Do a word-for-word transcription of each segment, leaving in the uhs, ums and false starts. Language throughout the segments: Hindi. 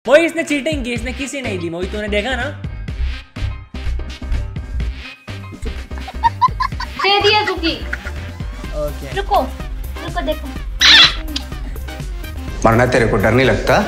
मोई इसने चीटिंग की, इसने किसी नहीं दी। मोई तूने देखा ना? दे दिया तुकी। ओके रुको रुको देखो। मरना तेरे को डर नहीं लगता?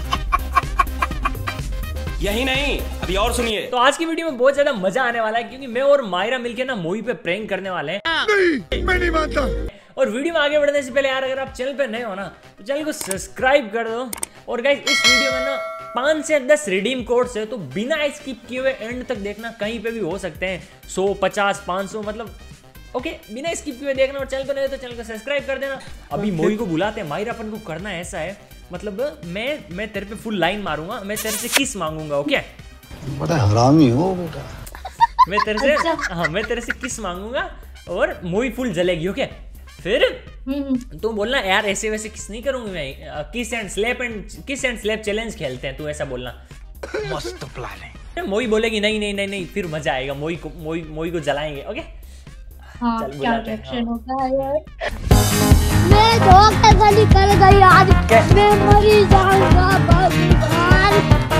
यही नहीं, अभी और सुनिए। तो आज की वीडियो में बहुत ज्यादा मजा आने वाला है क्योंकि मैं और मायरा मिलके ना मोई पे प्रैंक करने वाले हैं। नहीं, मैं नहीं मानता। और वीडियो में आगे बढ़ने से पहले यार अगर आप चैनल पे नए हो ना तो चैनल को सब्सक्राइब कर दो। और गाइस इस वीडियो में ना पाँच से दस रिडीम कोड्स है, तो बिना स्किप किए हुए एंड तक देखना। कहीं पे भी हो सकते हैं सौ, पचास, पाँच सौ, मतलब ओके okay, बिना स्किप किए देखना। और चैनल को नहीं तो चैनल को सब्सक्राइब कर देना। अभी मोई को बुलाते हैं। माहिर अपन को करना ऐसा है, मतलब मैं मैं तेरे पे फुल लाइन मारूंगा, मैं तेरे से किस मांगूंगा। ओके बड़ा हरामी हो बेटा। मैं तेरे से हाँ मैं तेरे से किस मांगूंगा और मोई फुल जलेगी। ओके फिर तुम बोलना यार ऐसे वैसे किस नहीं करूंगी मैं, kiss and slap and kiss and slap challenge खेलते हैं, तू ऐसा बोलना। मस्त प्लान है। मोई बोलेगी नहीं नहीं नहीं नहीं, फिर मजा आएगा। मोई को मोई मोई को जलाएंगे। ओके हाँ, चल क्या बुलाते हैं। रिएक्शन होता है यार। मैं धोखा निकल गई आज, मैं मरी जाऊंगा भगवान।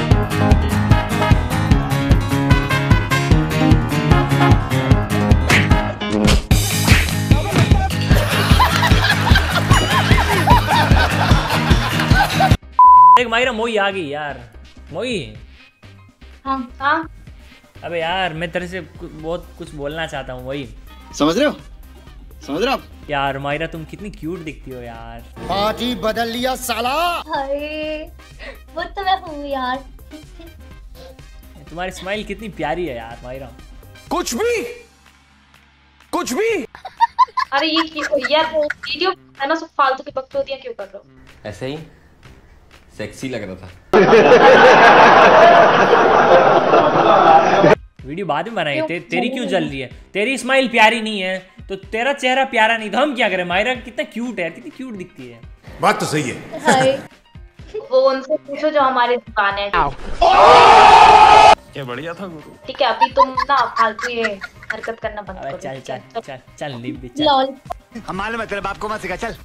एक मायरा मोई आ गई यार। मोई हाँ हाँ अबे यार मैं तेरे से कु- बहुत कुछ बोलना चाहता हूँ। वही समझ रहे हो? समझ रहे हो आप? यार मायरा तुम कितनी क्यूट दिखती हो यार। पार्टी बदल लिया साला। हाय वो तो मैं हूँ यार। तुम्हारी स्माइल कितनी प्यारी है यार मायरा। कुछ भी कुछ भी अरे ये क्यों- यार वीडियो है ना, सब फालतू की बकचोदियां क्यों कर रहे हो? ऐसे ही सेक्सी लग रहा था। वीडियो बाद में बनाएंगे। ते, तेरी क्यों जल रही है? तेरी स्माइल प्यारी नहीं है तो तेरा चेहरा प्यारा नहीं तो हम क्या करें? मायरा कितना क्यूट है, कितनी क्यूट दिखती है। बात तो सही है। हाय वो उनसे पूछो जो हमारी दुकान है। क्या बढ़िया था गुरु। ठीक है अभी तुम ना फालतू ये हरकत करना बंद अबे करो। चल चल चल चल निब्बी चल। लॉल हम मालूम है तेरे बाप को मत सिखा, चल।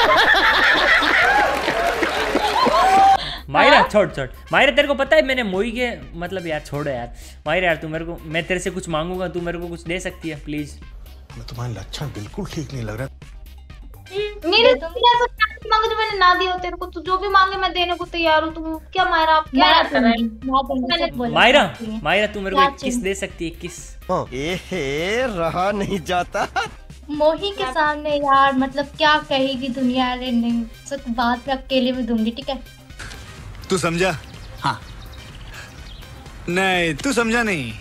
मायरा छोड़ छोड़। मायरा तेरे को पता है मैंने मोई के मतलब यार छोड़ो यार। मायरा यार तू मेरे को, मैं तेरे से कुछ मांगूंगा, तू मेरे को कुछ दे सकती है प्लीज? मैं तुम्हारे लक्षण बिल्कुल ठीक नहीं लग रहा। मेरे तुम ऐसा क्या मांगे जो मैंने ना दिया हो तेरे को? तू जो भी मांगे मैं देने को तैयार हूँ। तुम क्या मायरा आप क्या याद कर रहे हैं? मायरा मायरा तू मेरे को एक किस दे सकती है? किस एहे रहा नहीं जाता। मोही के सामने यार मतलब क्या कहेगी दुनिया? अरे नहीं सच बात में अकेले में दूंगी। ठीक है तू समझा? हाँ नहीं तू समझा नहीं।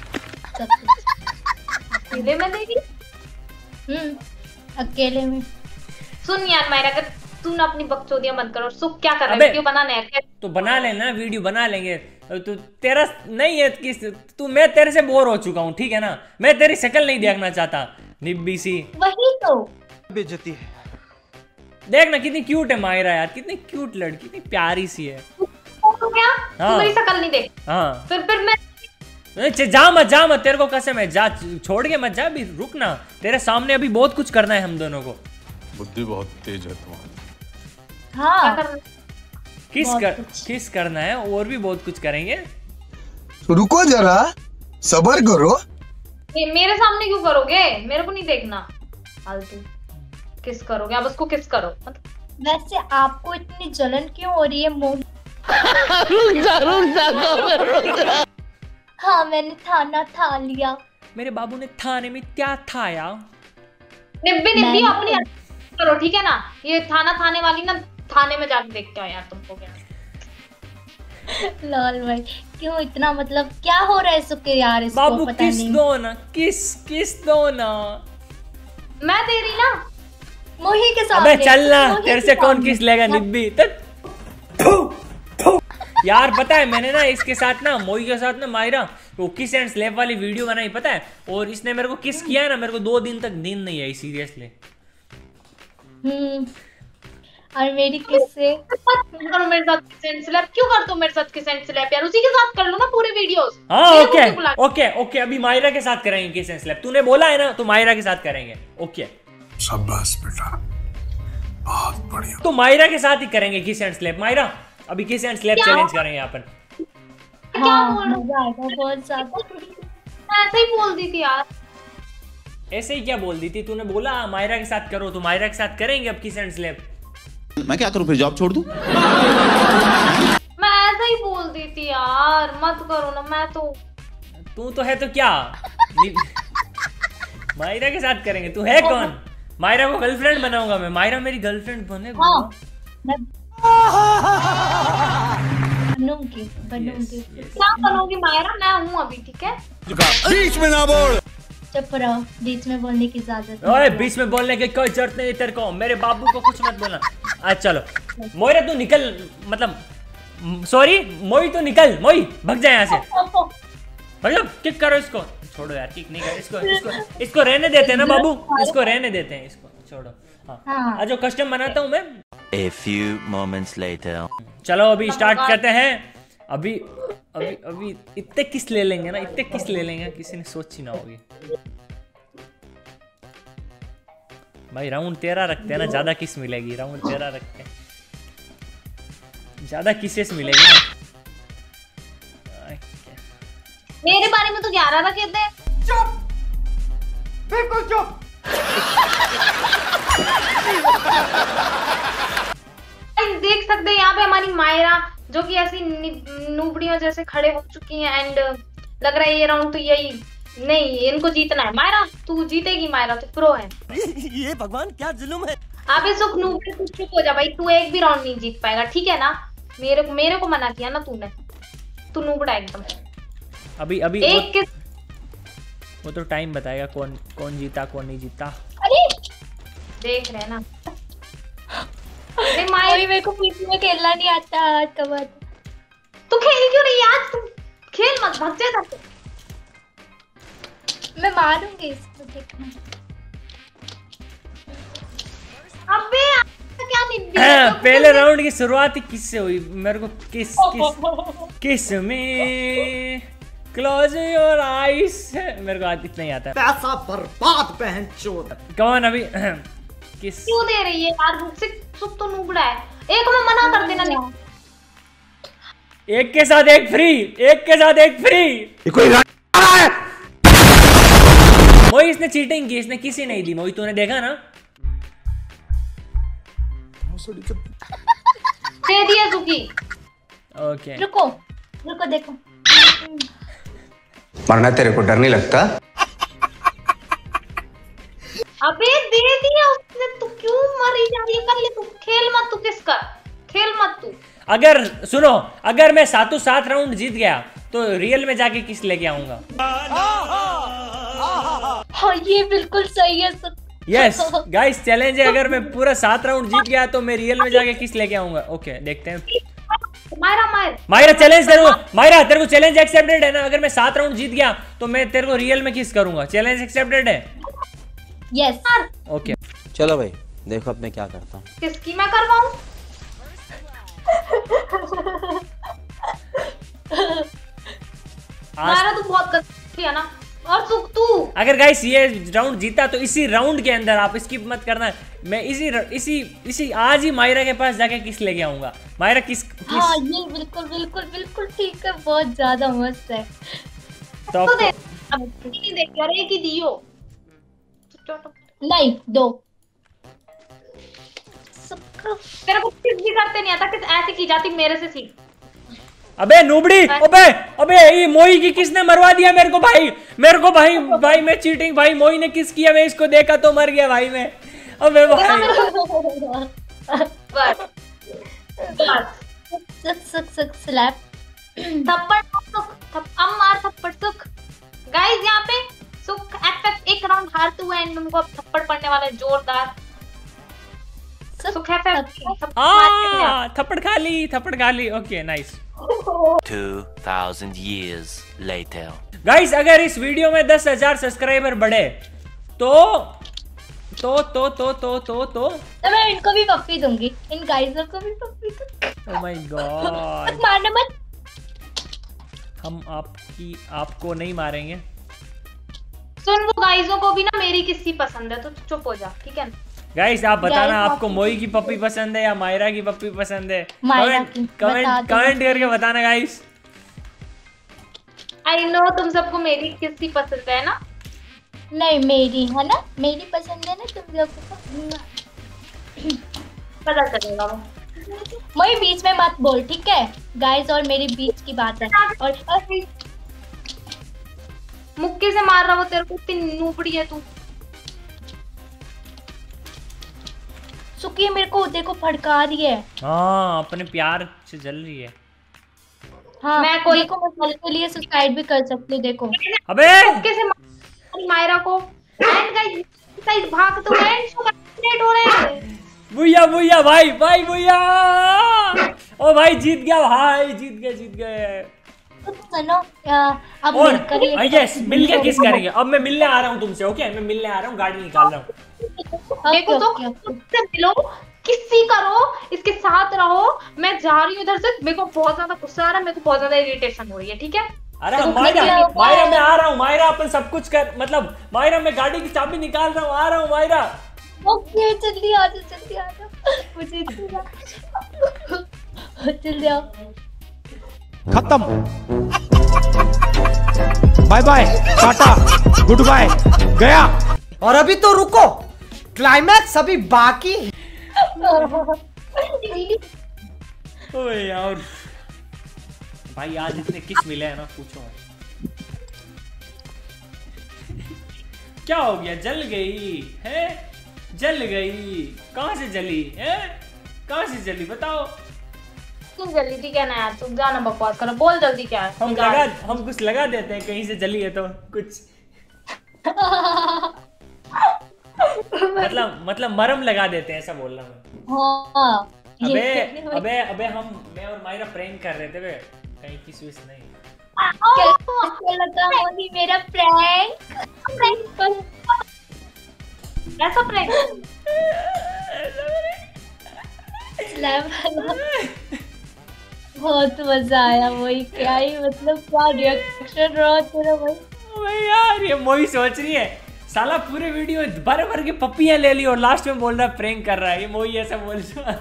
अकेले में देगी? हम्म अकेले में। सुन यार मायरा अगर तू ना अपनी बकचोदियां बंद करो। सुख क्या कर रहा है? अबे, वीडियो बनाने है तो बना लेना, वीडियो बना लेंगे। तू तेरा नहीं है किस तू, मैं तेरे से बोर हो चुका हूँ। ठीक है ना, मैं तेरी शक्ल नहीं देखना चाहता निब्बी सी। वही तो बेइज्जती है। देखना कितनी क्यूट है मायरा यार, कितनी क्यूट लड़की, कितनी प्यारी सी है। तो क्या तू हाँ। मेरी शक्ल नहीं देख? हाँ फिर फिर मैं नहीं, जा मत जा मत, तेरे को कसम है, जा छोड़ के मत जा। अभी रुक ना, तेरे सामने अभी बहुत कुछ करना है हम दोनों को। बुद्धि बहुत तेज है तुम्हारी। हाँ क्या कर किस बहुत कर कुछ। किस करना है और भी बहुत कुछ करेंगे। रुको जरा, सबर करो। ये मेरे सामने क्यों करोगे? मेरे को नहीं देखना फालतू। किस करोगे आप? उसको किस करो मतलब। वैसे आपको इतनी जलन क्यों हो रही है मोही? हाँ मैंने थाना था लिया। मेरे बाबू ने थाने में क्या था यार? निब्बी निब्बी मैंने- अपनी करो ठीक है ना। ये थाना थाने वाली ना थाने में जाके देख के आओ यार तुमको क्या। लॉल भाई क्यों इतना मतलब क्या हो रहा है सुख यार? इसको बाबू पता किस नहीं। दो ना, किस किस दो ना। मैं दे रही ना मोही के साथ। अबे चल ना, तेरे से कौन किस लेगा निब्बी? यार पता है मैंने ना इसके साथ ना मोई के साथ ना मायरा वो किस एंड स्लैप वाली वीडियो बनाई पता है, और इसने मेरे को किस किया है ना, मेरे को दो दिन तक नींद नहीं आई सीरियसली। हम्म और मेरी किससे करो मेरे साथ किस एंड स्लैप? क्यों करते हो मेरे साथ किस एंड स्लैप यार? उसी के साथ कर लो ना पूरे वीडियोस। हाँ ओके ओके ओके अभी मायरा के साथ करेंगे किस एंड स्लैप। तूने बोला है ना तो मायरा के साथ करेंगे। ओके शाबाश बेटा, बहुत बढ़िया। तो मायरा के साथ ही करेंगे किस एंड स्लैप। मायरा अभी किस एंड स्लैप चैलेंज करेंगे अपन। क्या हाँ बोल रहा हूँ? मजा आएगा बहुत ज्यादा। मैं ऐसे ही बोल दी थी यार। ऐसे ही क्या बोल दी थी तूने? बोला मायरा के साथ करो, तो मायरा के साथ करेंगे अब किस एंड स्लैप। मैं क्या करूं फिर, जॉब छोड़ दूं? मैं ऐसे ही बोल दी थी यार, मत करो ना। मैं तो तू तो है तो क्या मायरा के साथ करेंगे, तू है कौन? मायरा को गर्लफ्रेंड बनाऊंगा मैं, मायरा मेरी गर्लफ्रेंड बने। हाँ मैं बनूंगी बनूंगी। क्या करोगी मायरा? मैं हूँ अभी, ठीक है? बीच में ना बोल। चुप रहो, बीच में बोलने की इजाजत ओए बीच में बोलने की कोई जरूरत नहीं तेरे को, मेरे बाबू को कुछ मत बोलना। आज चलो मोयरा तू निकल, मतलब सॉरी मोई तू निकल, मोई भग जाए यहाँ से। मतलब किक करो इसको, छोड़ो यार किक नहीं कर इसको, इसको इसको रहने देते हैं ना बाबू, इसको रहने देते हैं, इसको छोड़ो। हाँ आज जो कस्टम बनाता हूँ मैं। A few moments later. चलो अभी स्टार्ट करते हैं। अभी अभी अभी इतने किस ले लेंगे ना, इतने किस ले लेंगे किसी ने सोची ना होगी। भाई राउंड तेरह रखते हैं ना, ज्यादा किस मिलेगी। राउंड तेरह रखते हैं, ज्यादा किसेस मिलेगी ना। मेरे बारे में तो ग्यारह था कहते हैं। चुप, बिल्कुल चुप। देख सकते हैं यहाँ पे हमारी मायरा जो कि ऐसी नूबड़ियों जैसे खड़े हो चुकी हैं। एंड लग रहा है ये राउंड तो यही नहीं, इनको जीतना है। मायरा तू जीतेगी, मायरा तो प्रो है। ये भगवान क्या जुल्म है। अबे सुख नूबड़ी तू चुप हो जा भाई, तू एक भी राउंड नहीं जीत पाएगा, ठीक है ना? मेरे को मेरे को मना किया ना तूने, तू नूबड़ा एकदम। अभी अभी एक वो, किस वो तो टाइम बताएगा कौन कौन जीता कौन नहीं जीता। अरे देख रहे हैं ना। अरे कोई मायरा मेरे को पीछे में खेलना नहीं आता आज का बात। तू खेल क्यों रही है आज? तू खेल मत, भाग जा इधर से। मैं मारूंगी इसको, देखना। अबे क्या निब्बी हाँ, पहले राउंड की शुरुआत ही किससे हुई? मेरे को किस किस किस में क्लोज योर आईज, मेरे को आज इतना ही आता है। पैसा बर्बाद बहन चोद। कौन अभी किस क्यों दे रही है यार? मुझसे सुख तो नूबड़ा है। एक में मना कर देना नहीं। एक के साथ एक फ्री, एक के साथ एक फ्री। ये कोई मोई इसने चीटिंग की, इसने किसी नहीं दी। मोई तूने देखा ना? दे दिया सुखी। ओके रुको रुको, देखो मरना तेरे को डर नहीं लगता? अबे दे दिया उसने, तू क्यों मरी जा रही है? कर ले तू, खेल मत तू, किस कर खेल मत तू। अगर सुनो, अगर मैं सातों सात राउंड जीत गया तो रियल में जाके किस लेके आऊंगा। हाँ ये बिल्कुल सही है सब। यस गाइस चैलेंज है, अगर मैं पूरा सात राउंड जीत गया तो मैं रियल में जाके किस लेके आऊंगा। ओके देखते हैं। मायरा मायर मायरा चैलेंज तेरे को, मायरा तेरे को चैलेंज एक्सेप्टेड है ना? अगर मैं सात राउंड जीत गया तो मैं तेरे को रियल में किस करूंगा। चैलेंज एक्सेप्टेड है? यस ओके चलो भाई देखो अब मैं क्या करता हूँ। किसकी मैं करवाऊं? मायरा तू बहुत गलती है ना। और सुख तू अगर गाइस ये राउंड जीता तो इसी राउंड के अंदर, आप स्किप मत करना, मैं इसी इसी इसी आज ही मायरा के पास जाके किस लेके आऊंगा। मायरा किस, किस? हाँ ये बिल्कुल बिल्कुल बिल्कुल ठीक है, बहुत ज्यादा मस्त है। तो तो दे, अब नहीं दे यार, एक ही दियो। नहीं दो। तेरे को किस भी करते नहीं आता, किस ऐसे की जाती मेरे से सीख। अबे नूबड़ी, अबे अबे ये मोई की किसने मरवा दिया मेरे को भाई, मेरे को भाई भाई मैं चीटिंग, भाई मोई ने किस किया, मैं इसको देखा तो मर गया भाई मैं। अबे भाई बस सुख सुख सुख स्लैप थप्पड़ सुख थप, अब मार थप्पड़ सुख। गाइस यहाँ पे सुख एफ एक राउंड हारते हुए एंड उनको अब थप्पड़ पड़ने वाला है जोरदार। सुख एफ हाँ थप्पड़ खा ली, थप्पड़ खा ली। Okay nice. Two thousand years later. Guys अगर इस वीडियो में दस हजार सब्सक्राइबर बढ़े तो तो तो तो तो तो तो तो मैं इनको भी पप्पी दूंगी, इन गाइजों को भी पप्पी दूंगी। ओह माय गॉड, मारना मत। हम आपकी आपको नहीं मारेंगे। सुन वो गाइजों को भी ना मेरी किस्सी पसंद है, तो चुप हो जा ठीक है ना। गाइस आप बताना Guys, आपको मोई की पप्पी पसंद है या मायरा की पप्पी पसंद है? मायरा कमेंट की, कमेंट बता दो। कमेंट करके बताना गाइस। आई नो तुम सबको मेरी किस्सी पसंद है ना। नहीं मेरी है ना, मेरी पसंद है ना तुम लोगों को। पता चलेगा वो। मैं बीच में मत बोल, ठीक है गाइस, और मेरी बीच की बात है। और, और मुक्के से मार रहा वो तेरे को, इतनी नूबड़ी है तू। सुखी मेरे को देखो भड़का रही है। हाँ अपने प्यार से जल रही है। हाँ मैं कोई देखो, मैं कल के लिए सुसाइड भी कर सकती हूँ देखो। अबे मुक्के से मार मायरा को। एंड गाइस साइड भाग तो एंड शो कंप्लीट हो रहे हैं। बुया बुया भाई भाई बुया। ओ भाई जीत गया भाई, जीत गए जीत गए। तो सुनो अब और मिलकर ये यस मिलके किस करेंगे। अब मैं मिलने आ रहा हूँ तुमसे, ओके मैं मिलने आ रहा हूँ, गाड़ी निकाल रहा हूँ। देखो तो मुझसे मिलो, किसी करो, इसके साथ रहो। मैं जा रही हूँ इधर से, मेरे को बहुत ज्यादा गुस्सा आ रहा है, मेरे को बहुत ज्यादा इरिटेशन हो रही है, ठीक है। अरे मायरा मायरा मैं आ रहा हूँ, मायरा अपन सब कुछ कर, मतलब मायरा मैं गाड़ी की चाबी निकाल रहा हूँ, आ रहा हूँ मायरा। ओके जल्दी आ जाओ, जल्दी आ जाओ, मुझे जल्दी आओ। खत्म, बाय बाय, टाटा, गुड बाय, गया। और अभी तो रुको, क्लाइमैक्स अभी बाकी। ओए यार भाई आज इतने किस मिले हैं ना, पूछो भाई। क्या हो गया, जल गई है, जल गई, कहां से जली है, कहां से जली बताओ। क्यों जल्दी थी क्या ना यार, तुम जाना बकवास करो, बोल जल्दी क्या है। हम लगा हम कुछ लगा देते हैं, कहीं से जली है तो कुछ मतलब मतलब मरम लगा देते हैं, ऐसा बोल रहा हूँ। हाँ, अबे अबे अबे हम मैं और मायरा प्रैंक कर रहे थे बे, कहीं की स्विच नहीं। कैसे लगा मोदी मेरा प्रैंक? ऐसा प्रैंक बहुत मजा आया, वही क्या ही मतलब क्या रिएक्शन रहा तेरा भाई। अबे यार ये मोही सोच रही है साला पूरे वीडियो भर भर के पप्पियां ले ली और लास्ट में बोल रहा है प्रैंक कर रहा है, ये मोही ऐसा बोल रहा।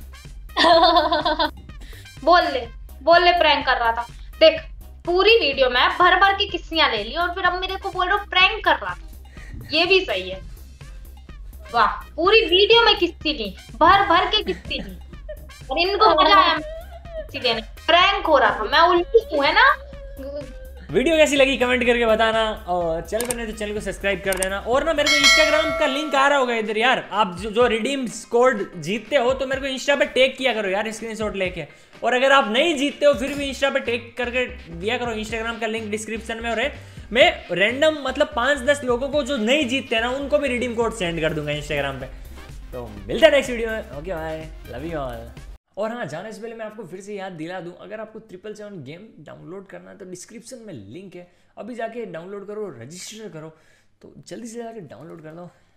बोल ले बोल ले प्रैंक कर रहा था। देख पूरी वीडियो में भर भर की किस्सियां ले ली और फिर अब मेरे को बोल रहा हूँ प्रैंक कर रहा था, ये भी सही है। वाह, पूरी वीडियो में किस्सी ली, भर भर के किस्सी ली, और इनको मजा आया किस्सी देने। प्रैंक हो रहा था, मैं उल्टी हूँ है ना। वीडियो कैसी लगी कमेंट करके बताना, और चैनल पर नहीं तो चैनल को सब्सक्राइब कर देना। और ना मेरे को इंस्टाग्राम का लिंक आ रहा होगा इधर यार, आप जो, जो रिडीम कोड जीतते हो तो मेरे को इंस्टा पे टैग किया करो यार, स्क्रीनशॉट लेके। और अगर आप नहीं जीतते हो फिर भी इंस्टा पे टैग करके दिया करो, इंस्टाग्राम का लिंक डिस्क्रिप्शन में। और मैं रैंडम मतलब पाँच दस लोगों को जो नहीं जीतते ना उनको भी रिडीम कोड सेंड कर दूंगा इंस्टाग्राम पे। तो मिलते हैं नेक्स्ट वीडियो में, okay bye, love you all. और हाँ, जाने से पहले मैं आपको फिर से याद दिला दूं, अगर आपको ट्रिपल सेवन गेम डाउनलोड करना है तो डिस्क्रिप्शन में लिंक है, अभी जाके डाउनलोड करो, रजिस्टर करो, तो जल्दी से जाके डाउनलोड कर दो।